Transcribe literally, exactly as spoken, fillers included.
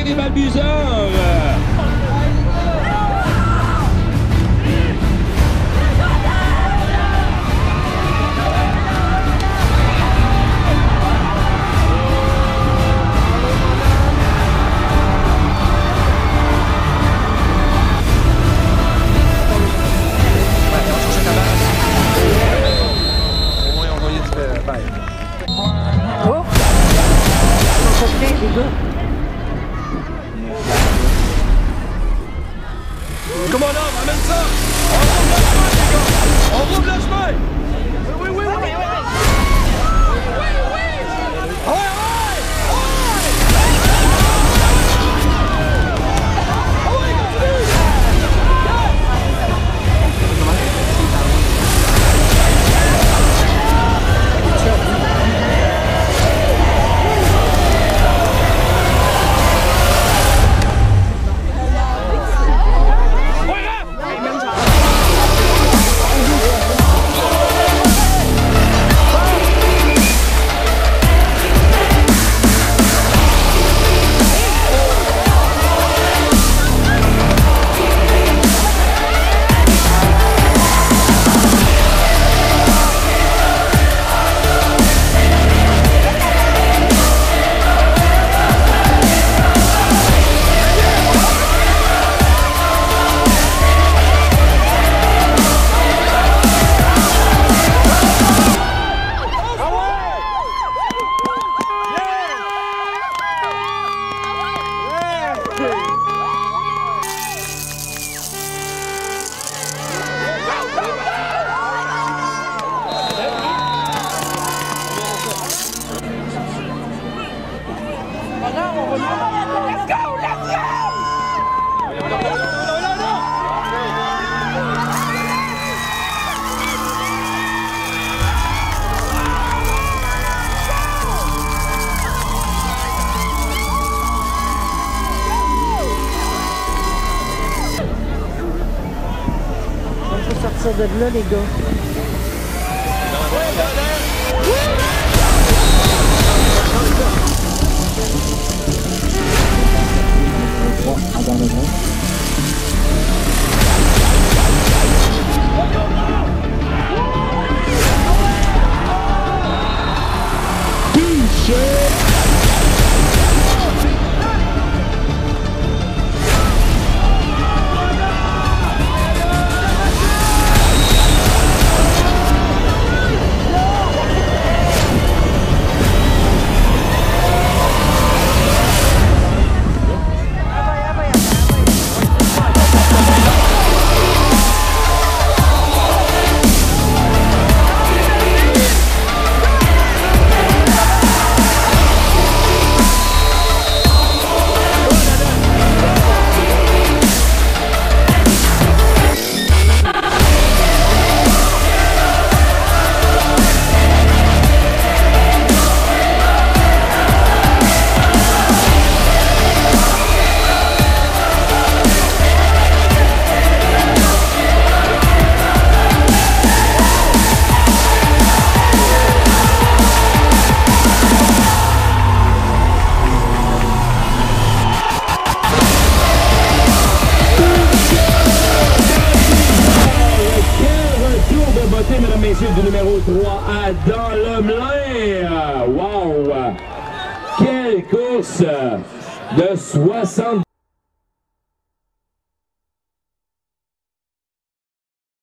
des Valbuseurs. Comment là, ramène ça! On rouvre le chemin, les gars! On rouvre le chemin! Oui, oui, oui! Oui, oui, oui! Ouais, ouais! Sortir de là, les gars. Bon, abandonnons. Mesdames, messieurs, du numéro trois à Dans le Melin. Wow! Quelle course de soixante